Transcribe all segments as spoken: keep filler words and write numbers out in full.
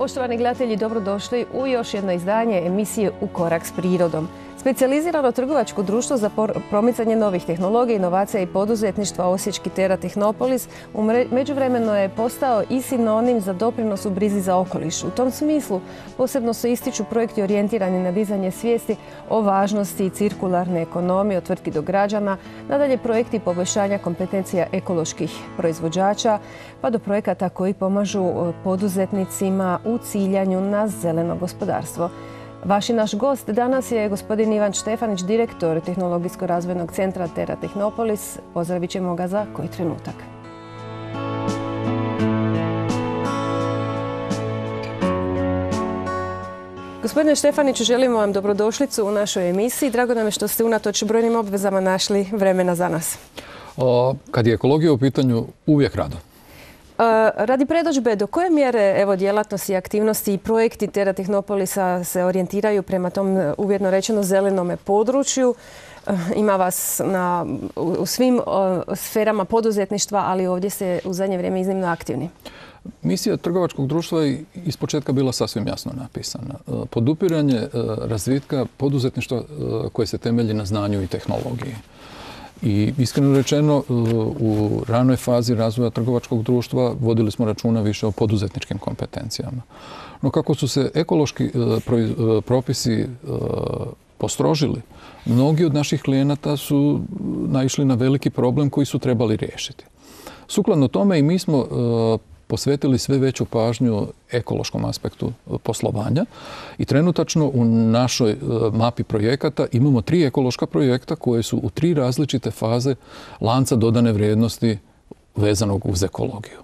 Poštovani gledatelji, dobrodošli u još jedno izdanje emisije U korak s prirodom. Specijalizirano trgovačko društvo za promicanje novih tehnologija, inovacija i poduzetništva Osječki Tera Tehnopolis u međuvremenu je postao i sinonim za doprinos u brizi za okoliš. U tom smislu posebno se ističu projekti orijentirani na dizanje svijesti o važnosti cirkularne ekonomije od tvrtki do građana, nadalje projekti poboljšanja kompetencija ekoloških proizvođača, pa do projekata koji pomažu poduzetnicima u ciljanju na zeleno gospodarstvo. Vaš i naš gost danas je gospodin Ivan Štefanić, direktor Tehnologijsko-razvojnog centra Tera Tehnopolis. Pozdravit ćemo ga za koji trenutak. Gospodine Štefaniću, želimo vam dobrodošlicu u našoj emisiji. Drago nam je što ste unatoč brojnim obvezama našli vremena za nas. Kad je ekologija u pitanju, uvijek rado. Radi predodžbe, do koje mjere evo, djelatnosti, aktivnosti i projekti Tera Tehnopolisa se orijentiraju prema tom uvjetno rečeno zelenome području? Ima vas na, u svim o, sferama poduzetništva, ali ovdje ste u zadnje vrijeme iznimno aktivni. Misija trgovačkog društva je ispočetka bila sasvim jasno napisana. Podupiranje razvitka poduzetništva koje se temelji na znanju i tehnologiji. I iskreno rečeno, u ranoj fazi razvoja trgovačkog društva vodili smo računa više o poduzetničkim kompetencijama. No kako su se ekološki propisi postrožili, mnogi od naših klijenata su naišli na veliki problem koji su trebali riješiti. Sukladno tome i mi smo posvetili sve veću pažnju ekološkom aspektu poslovanja i trenutačno u našoj mapi projekata imamo tri ekološka projekta koje su u tri različite faze lanca dodane vrijednosti vezanog uz ekologiju.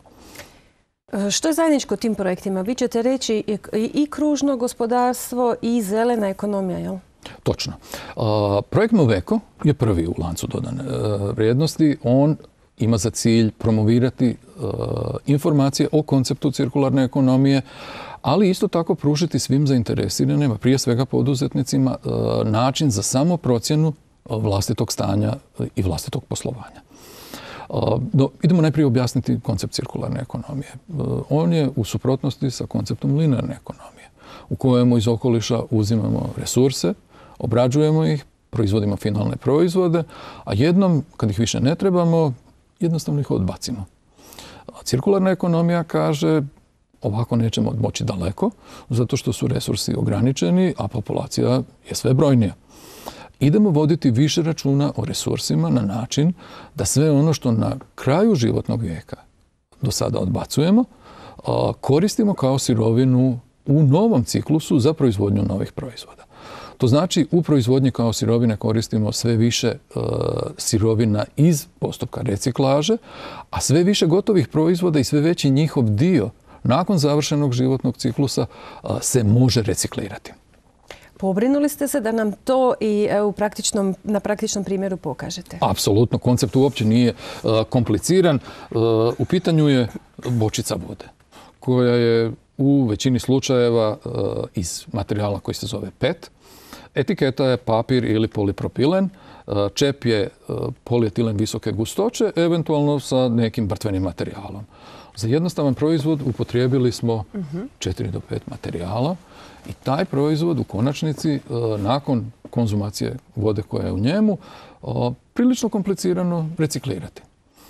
Što je zajedničko tim projektima? Vi ćete reći i kružno gospodarstvo i zelena ekonomija, jel? Točno. Projekt Moveco je prvi u lancu dodane vrijednosti. On ima za cilj promovirati uh, informacije o konceptu cirkularne ekonomije, ali isto tako pružiti svim zainteresiranima, prije svega poduzetnicima, uh, način za samoprocjenu vlastitog stanja i vlastitog poslovanja. Uh, no, idemo najprije objasniti koncept cirkularne ekonomije. Uh, on je u suprotnosti sa konceptom linearne ekonomije, u kojemu iz okoliša uzimamo resurse, obrađujemo ih, proizvodimo finalne proizvode, a jednom, kad ih više ne trebamo, jednostavno ih odbacimo. Cirkularna ekonomija kaže ovako nećemo moći daleko, zato što su resursi ograničeni, a populacija je sve brojnija. Idemo voditi više računa o resursima na način da sve ono što na kraju životnog vijeka do sada odbacujemo, koristimo kao sirovinu u novom ciklusu za proizvodnju novih proizvoda. To znači u proizvodnji kao sirovine koristimo sve više e, sirovina iz postupka reciklaže, a sve više gotovih proizvoda i sve veći njihov dio nakon završenog životnog ciklusa e, se može reciklirati. Pobrinuli ste se da nam to i e, u praktičnom, na praktičnom primjeru pokažete? Apsolutno. Koncept uopće nije e, kompliciran. E, u pitanju je bočica vode, koja je u većini slučajeva e, iz materijala koji se zove P E T. Etiketa je papir ili polipropilen, čep je polietilen visoke gustoće, eventualno sa nekim brtvenim materijalom. Za jednostavan proizvod upotrijebili smo četiri do pet materijala i taj proizvod u konačnici, nakon konzumacije vode koja je u njemu, prilično komplicirano reciklirati.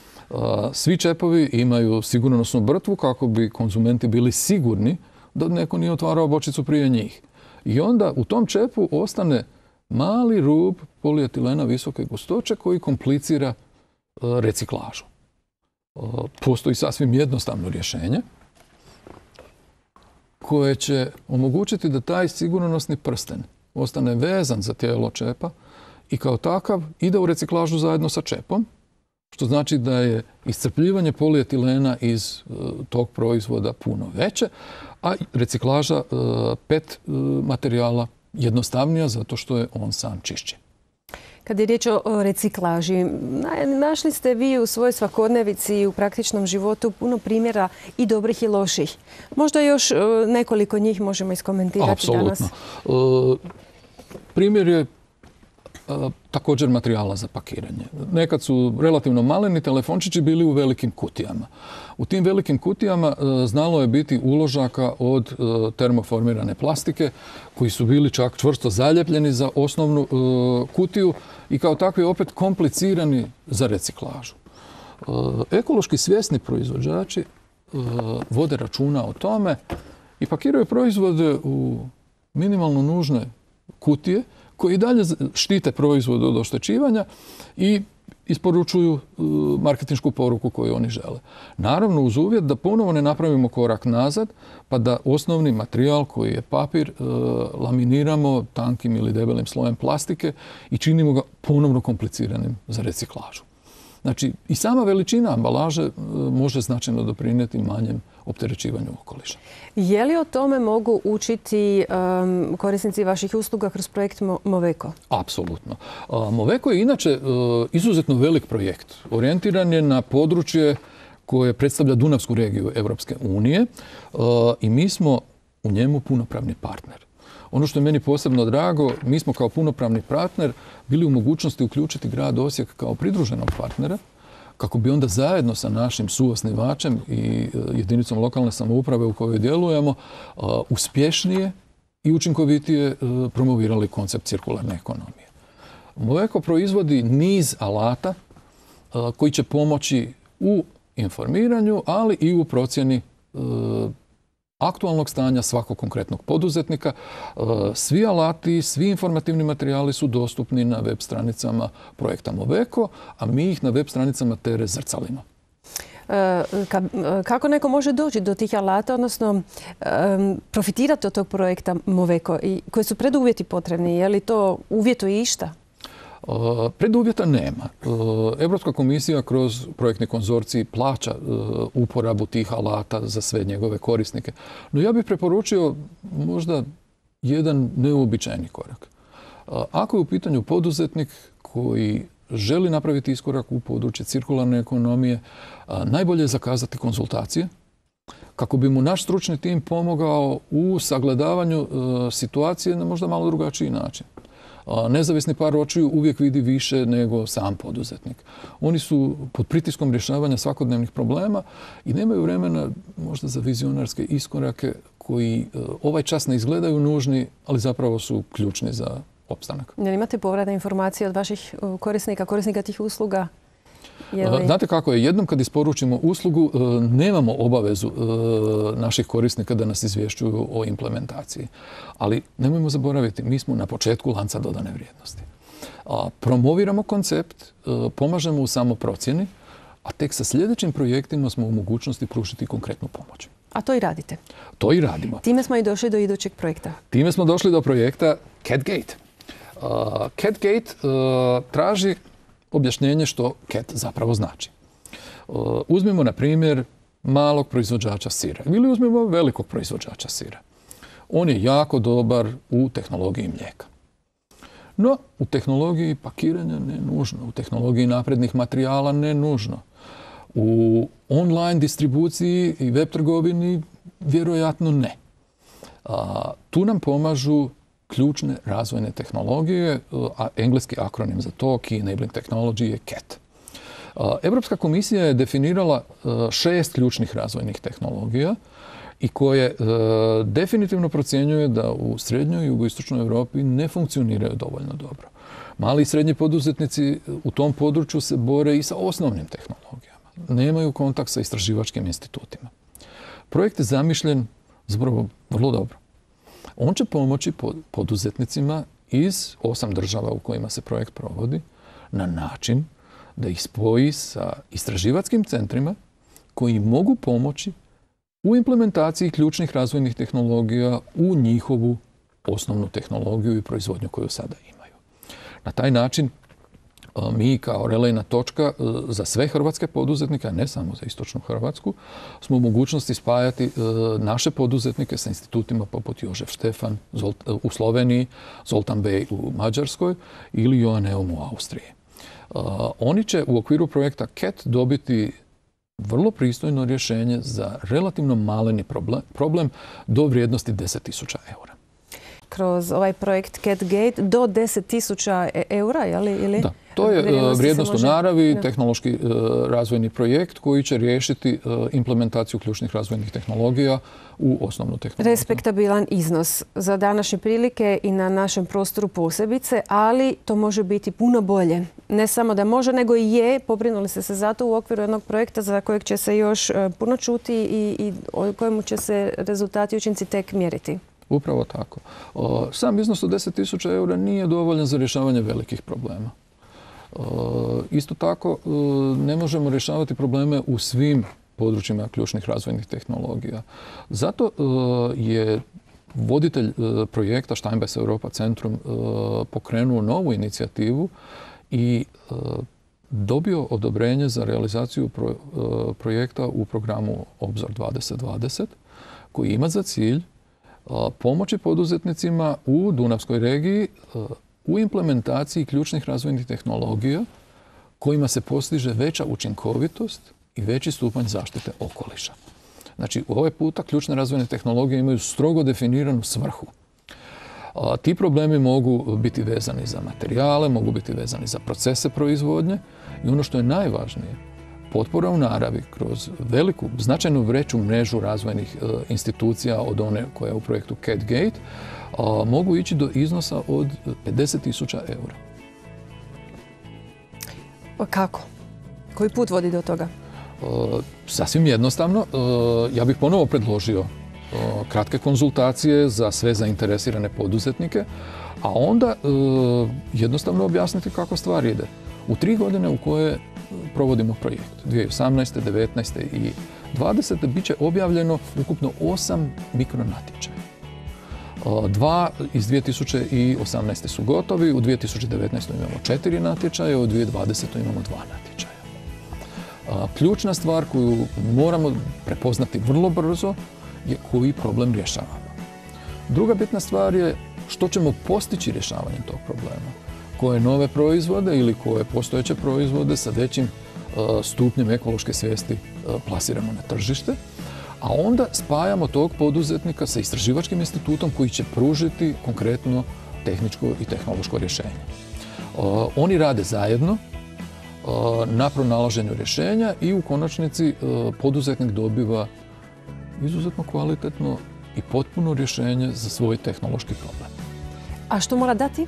Svi čepovi imaju sigurnosnu brtvu kako bi konzumenti bili sigurni da neko nije otvarao bočicu prije njih. I onda u tom čepu ostane mali rub polietilena visoke gustoće koji komplicira reciklažu. Postoji sasvim jednostavno rješenje koje će omogućiti da taj sigurnosni prsten ostane vezan za tijelo čepa i kao takav ide u reciklažu zajedno sa čepom, što znači da je iscrpljivanje polietilena iz tog proizvoda puno veće, a reciklaža P E T materijala jednostavnija zato što je on sam čišći. Kad je riječ o reciklaži, našli ste vi u svojoj svakodnevici i u praktičnom životu puno primjera i dobrih i loših. Možda još nekoliko njih možemo iskomentirati danas. Apsolutno. Primjer je također materijala za pakiranje. Nekad su relativno maleni telefončići bili u velikim kutijama. U tim velikim kutijama znalo je biti uložaka od termoformirane plastike koji su bili čak čvrsto zaljepljeni za osnovnu kutiju i kao takvi opet komplicirani za reciklažu. Ekološki svjesni proizvođači vode računa o tome i pakiraju proizvode u minimalno nužne kutije koji i dalje štite proizvod od oštećivanja i isporučuju marketinšku poruku koju oni žele. Naravno uz uvjet da ponovo ne napravimo korak nazad pa da osnovni materijal koji je papir laminiramo tankim ili debelim slojem plastike i činimo ga ponovno kompliciranim za reciklažu. Znači, i sama veličina ambalaže može značajno doprinijeti manjem opterećivanju okoliša. Je li o tome mogu učiti um, korisnici vaših usluga kroz projekt Moveco? Apsolutno. Moveco je inače uh, izuzetno velik projekt. Orijentiran je na područje koje predstavlja Dunavsku regiju Europske unije uh, i mi smo u njemu punopravni partner. Ono što je meni posebno drago, mi smo kao punopravni partner bili u mogućnosti uključiti grad Osijek kao pridruženog partnera kako bi onda zajedno sa našim suosnivačem i jedinicom lokalne samouprave u kojoj djelujemo uspješnije i učinkovitije promovirali koncept cirkularne ekonomije. Moveco proizvodi niz alata koji će pomoći u informiranju, ali i u procjeni aktualnog stanja svakog konkretnog poduzetnika. Svi alati, svi informativni materijali su dostupni na web stranicama projekta Moveco, a mi ih na web stranicama Tere zrcalimo. Kako neko može doći do tih alata, odnosno profitirati od tog projekta Moveco i koji su preduvjeti potrebni? Je li to uvjetuje išta? Preduvjeta nema. Europska komisija kroz projektni konzorcij plaća uporabu tih alata za sve njegove korisnike. No ja bih preporučio možda jedan neuobičajeni korak. Ako je u pitanju poduzetnik koji želi napraviti iskorak u područje cirkularne ekonomije, najbolje je zakazati konzultacije kako bi mu naš stručni tim pomogao u sagledavanju situacije na možda malo drugačiji način. Nezavisni par očiju uvijek vidi više nego sam poduzetnik. Oni su pod pritiskom rješavanja svakodnevnih problema i nemaju vremena možda za vizionarske iskorake koji ovaj čas ne izgledaju nužni, ali zapravo su ključni za opstanak. Jel imate povratne informacije od vaših korisnika, korisnika tih usluga? Li... Znate kako je, jednom kad isporučimo uslugu, nemamo obavezu naših korisnika da nas izvješćuju o implementaciji. Ali nemojmo zaboraviti, mi smo na početku lanca dodane vrijednosti. Promoviramo koncept, pomažemo u samoprocjeni, a tek sa sljedećim projektima smo u mogućnosti pružiti konkretnu pomoć. A to i radite? To i radimo. Time smo i došli do idućeg projekta. Time smo došli do projekta CatGate. CatGate traži objašnjenje što cat zapravo znači. Uzmimo, na primjer, malog proizvođača sira ili uzmimo velikog proizvođača sira. On je jako dobar u tehnologiji mlijeka. No, u tehnologiji pakiranja ne nužno, u tehnologiji naprednih materijala ne nužno. U online distribuciji i web trgovini vjerojatno ne. A, tu nam pomažu ključne razvojne tehnologije, a engleski akronim za to, Key Enabling Technology, je cat. Europska komisija je definirala šest ključnih razvojnih tehnologija i koje definitivno procjenjuje da u srednjoj i jugoistočnoj Europi ne funkcioniraju dovoljno dobro. Mali i srednji poduzetnici u tom području se bore i sa osnovnim tehnologijama. Nemaju kontakt sa istraživačkim institutima. Projekt je zamišljen zapravo vrlo dobro. On će pomoći poduzetnicima iz osam država u kojima se projekt provodi na način da ih spoji sa istraživačkim centrima koji mogu pomoći u implementaciji ključnih razvojnih tehnologija u njihovu osnovnu tehnologiju i proizvodnju koju sada imaju. Na taj način mi kao relejna točka za sve hrvatske poduzetnike, a ne samo za istočnu Hrvatsku, smo u mogućnosti spajati naše poduzetnike sa institutima poput Jožef Štefan u Sloveniji, Zoltan Bej u Mađarskoj ili Joanneum u Austriji. Oni će u okviru projekta cat dobiti vrlo pristojno rješenje za relativno maleni problem do vrijednosti deset tisuća eura. kroz ovaj projekt CatGate do deset tisuća eura, ili? Da, to je vrijednost u naravi, tehnološki razvojni projekt koji će riješiti implementaciju ključnih razvojnih tehnologija u osnovnu tehnologiju. Respektabilan iznos za današnje prilike i na našem prostoru posebice, ali to može biti puno bolje. Ne samo da može, nego i je. Pobrinuli ste se zato u okviru jednog projekta za kojeg će se još puno čuti i, i o kojemu će se rezultati i učinci tek mjeriti. Upravo tako. Sam iznos od deset tisuća eura nije dovoljan za rješavanje velikih problema. Isto tako, ne možemo rješavati probleme u svim područjima ključnih razvojnih tehnologija. Zato je voditelj projekta Steinbeis Europa Centrum pokrenuo novu inicijativu i dobio odobrenje za realizaciju projekta u programu Obzor dvadeset dvadeset, koji ima za cilj pomoći poduzetnicima u Dunavskoj regiji u implementaciji ključnih razvojnih tehnologija kojima se postiže veća učinkovitost i veći stupanj zaštite okoliša. Znači, ovaj puta ključne razvojne tehnologije imaju strogo definiranu svrhu. A, ti problemi mogu biti vezani za materijale, mogu biti vezani za procese proizvodnje i ono što je najvažnije, potpora u naravi kroz veliku, značajno veću mrežu razvojnih e, institucija od one koja je u projektu CatGate, a, mogu ići do iznosa od pedeset tisuća eura. Kako? Koji put vodi do toga? E, sasvim jednostavno. E, ja bih ponovo predložio e, kratke konzultacije za sve zainteresirane poduzetnike, a onda e, jednostavno objasniti kako stvar ide. U tri godine u koje provodimo projekt, dvije tisuće osamnaeste, devetnaeste i dvadesete bit će objavljeno ukupno osam mikronatječaja. Dva iz dvije tisuće osamnaeste su gotovi, u dvije tisuće devetnaestoj imamo četiri natječaja, u dvije tisuće dvadesetoj imamo dva natječaja. Ključna stvar koju moramo prepoznati vrlo brzo je koji problem rješavamo. Druga bitna stvar je što ćemo postići rješavanjem tog problema. Koje nove proizvode ili koje postojeće proizvode sa većim stupnjem ekološke svijesti plasiramo na tržište, a onda spajamo tog poduzetnika sa istraživačkim institutom koji će pružiti konkretno tehničko i tehnološko rješenje. Oni rade zajedno na pronalaženju rješenja i u konačnici poduzetnik dobiva izuzetno kvalitetno i potpuno rješenje za svoj tehnološki problem. A što mora dati?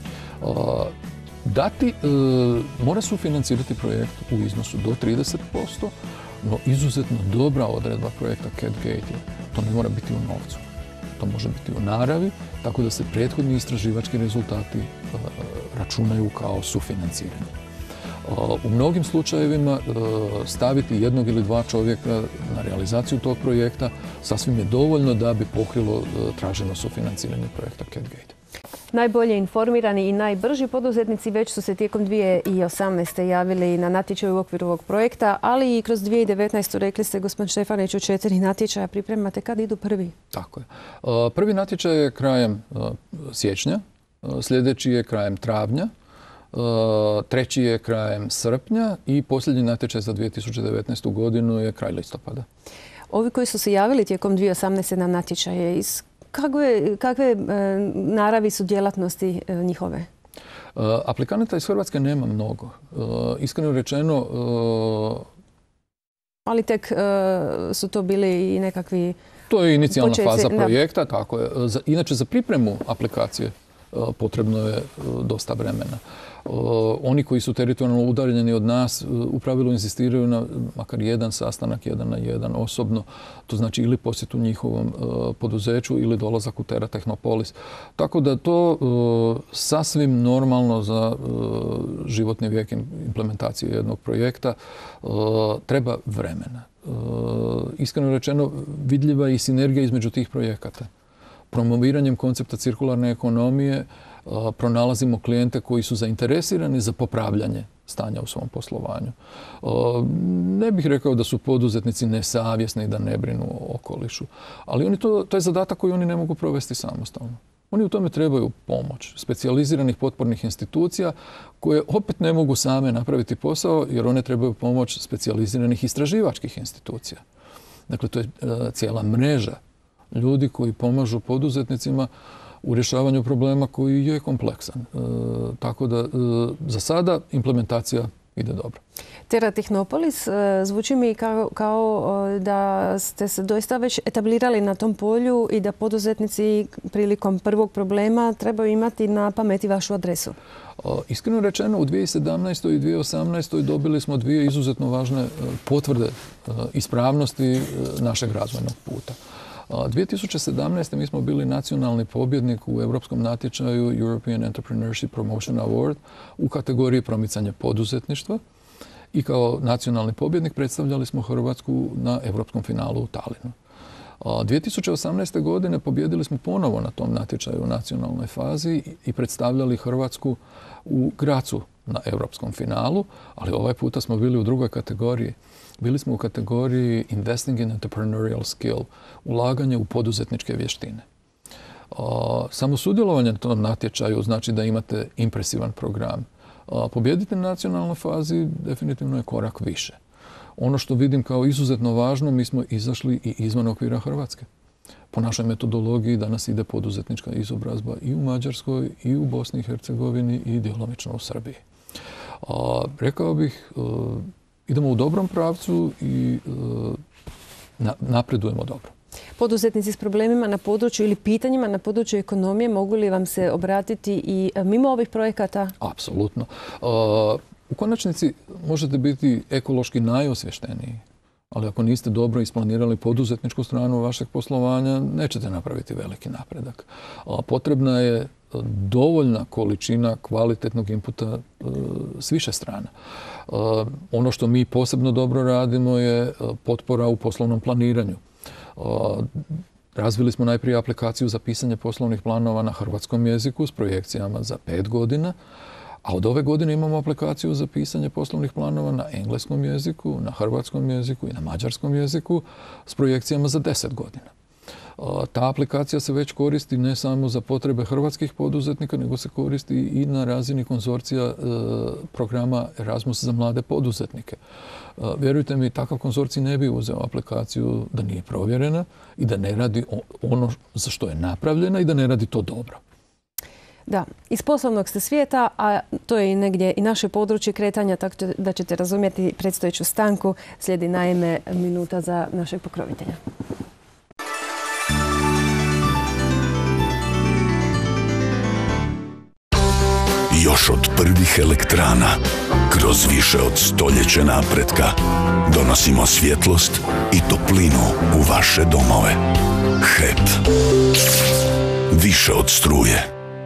Dati, mora sufinancirati projekt u iznosu do trideset posto, no izuzetno dobra odredba projekta CatGate je, to ne mora biti u novcu. To može biti u naravi, tako da se prethodni istraživački rezultati računaju kao sufinanciranje. U mnogim slučajevima staviti jednog ili dva čovjeka na realizaciju tog projekta sasvim je dovoljno da bi pokrilo traženo sufinanciranje projekta CatGate. Najbolje informirani i najbrži poduzetnici već su se tijekom dvije tisuće osamnaeste javili na natječaju u okviru ovog projekta, ali i kroz dvije tisuće devetnaestu rekli ste, gospodin Štefanić, u četiri natječaja pripremate. Kad idu prvi? Tako je. Prvi natječaj je krajem siječnja, sljedeći je krajem travnja, treći je krajem srpnja i posljednji natječaj za dvije tisuće devetnaestu godinu je kraj listopada. Ovi koji su se javili tijekom dvije tisuće osamnaeste na natječaje, iz kakve, kakve naravi su djelatnosti njihove? Aplikanata iz Hrvatske nema mnogo. Iskreno rečeno... Ali tek su to bili i nekakvi... To je inicijalna početci, faza da. projekta, tako je. Inače, za pripremu aplikacije potrebno je dosta vremena. Oni koji su teritorijalno udaljeni od nas u pravilu insistiraju na makar jedan sastanak, jedan na jedan osobno. To znači ili posjetu njihovom poduzeću ili dolazak u Terra Technopolis. Tako da to sasvim normalno za životni vijek implementacije jednog projekta treba vremena. Iskreno rečeno, vidljiva je i sinergija između tih projekata. Promoviranjem koncepta cirkularne ekonomije pronalazimo klijente koji su zainteresirani za popravljanje stanja u svom poslovanju. Ne bih rekao da su poduzetnici nesavjesni i da ne brinu o okolišu, ali oni to, to je zadatak koji oni ne mogu provesti samostalno. Oni u tome trebaju pomoć specijaliziranih potpornih institucija koje opet ne mogu same napraviti posao jer one trebaju pomoć specijaliziranih istraživačkih institucija. Dakle, to je cijela mreža ljudi koji pomažu poduzetnicima u rješavanju problema koji je kompleksan. E, tako da e, za sada implementacija ide dobro. Terra Technopolis zvuči mi kao, kao da ste se doista već etablirali na tom polju i da poduzetnici prilikom prvog problema trebaju imati na pameti vašu adresu. Iskreno rečeno, u dvije tisuće sedamnaestoj i dvije tisuće osamnaestoj dobili smo dvije izuzetno važne potvrde ispravnosti našeg razvojnog puta. dvije tisuće sedamnaeste. mi smo bili nacionalni pobjednik u europskom natječaju European Entrepreneurship Promotion Award u kategoriji promicanje poduzetništva i kao nacionalni pobjednik predstavljali smo Hrvatsku na europskom finalu u Talinu. dvije tisuće osamnaeste. godine pobjedili smo ponovo na tom natječaju u nacionalnoj fazi i predstavljali Hrvatsku u Grazu na europskom finalu, ali ovaj puta smo bili u drugoj kategoriji. Bili smo u kategoriji Investing in Entrepreneurial Skill, ulaganje u poduzetničke vještine. Samo sudjelovanje na tom natječaju znači da imate impresivan program. Pobijediti na nacionalnoj fazi definitivno je korak više. Ono što vidim kao izuzetno važno, mi smo izašli i izvan okvira Hrvatske. Po našoj metodologiji danas ide poduzetnička izobrazba i u Mađarskoj, i u Bosni i Hercegovini, i djelomično u Srbiji. A, rekao bih, e, idemo u dobrom pravcu i e, na, napredujemo dobro. Poduzetnici s problemima na području ili pitanjima na području ekonomije mogu li vam se obratiti i mimo ovih projekata? Apsolutno. E, u konačnici možete biti ekološki najosvješteniji, ali ako niste dobro isplanirali poduzetničku stranu vašeg poslovanja, nećete napraviti veliki napredak. Potrebna je dovoljna količina kvalitetnog inputa s više strana. Ono što mi posebno dobro radimo je potpora u poslovnom planiranju. Razvili smo najprije aplikaciju za pisanje poslovnih planova na hrvatskom jeziku s projekcijama za pet godina, a od ove godine imamo aplikaciju za pisanje poslovnih planova na engleskom jeziku, na hrvatskom jeziku i na mađarskom jeziku s projekcijama za deset godina. Ta aplikacija se već koristi ne samo za potrebe hrvatskih poduzetnika, nego se koristi i na razini konzorcija programa Erasmus za mlade poduzetnike. Vjerujte mi, takav konzorcij ne bi uzeo aplikaciju da nije provjerena i da ne radi ono za što je napravljena i da ne radi to dobro. Da, iz poslovnog ste svijeta, a to je i negdje i naše područje kretanja, tako da ćete razumjeti predstojeću stanku. Slijedi naime minuta za našeg pokrovitelja. Još od prvih elektrana, kroz više od stoljeća napretka, donosimo svjetlost i toplinu u vaše domove. H E P. Više od struje.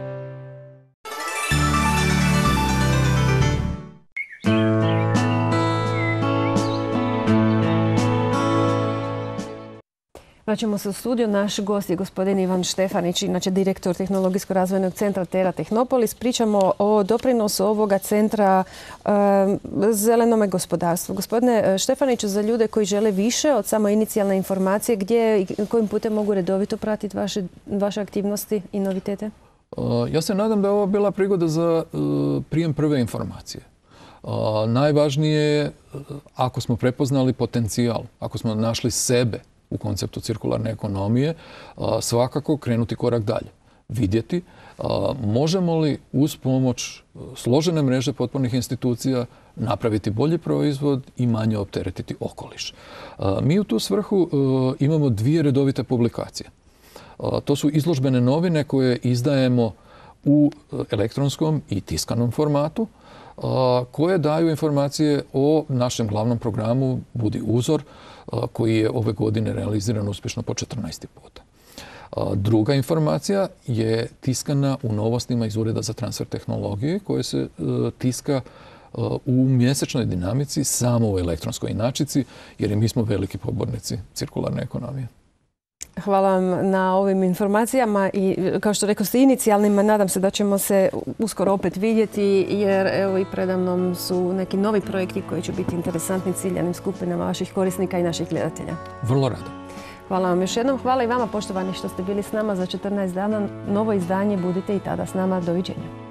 Vraćamo se u studio. Naš gost je gospodin Ivan Štefanić, inače direktor Tehnologijsko-razvojnog centra Terra Technopolis. Pričamo o doprinosu ovoga centra e, zelenome gospodarstvu. Gospodine Štefaniću, za ljude koji žele više od samo inicijalne informacije, gdje i kojim putem mogu redovito pratiti vaše, vaše aktivnosti i novitete? Ja se nadam da je ovo bila prigoda za prijem prve informacije. Najvažnije je, ako smo prepoznali potencijal, ako smo našli sebe u konceptu cirkularne ekonomije, svakako krenuti korak dalje. Vidjeti možemo li uz pomoć složene mreže potpornih institucija napraviti bolji proizvod i manje opteretiti okoliš. Mi u tu svrhu imamo dvije redovite publikacije. To su izložbene novine koje izdajemo u elektronskom i tiskanom formatu, koje daju informacije o našem glavnom programu Budi uzor, koji je ove godine realiziran uspješno po četrnaesti puta. Druga informacija je tiskana u novostima iz Ureda za transfer tehnologije, koje se tiska u mjesečnoj dinamici samo u elektronskoj inačici, jer i mi smo veliki pobornici cirkularne ekonomije. Hvala vam na ovim informacijama i kao što rekao ste inicijalnima, nadam se da ćemo se uskoro opet vidjeti jer evo i predamnom su neki novi projekti koji će biti interesantni ciljanim skupinama vaših korisnika i naših gledatelja. Vrlo rado. Hvala vam još jednom. Hvala i vama poštovani što ste bili s nama za četrnaest dana. Novo izdanje, budite i tada s nama. Doviđenja.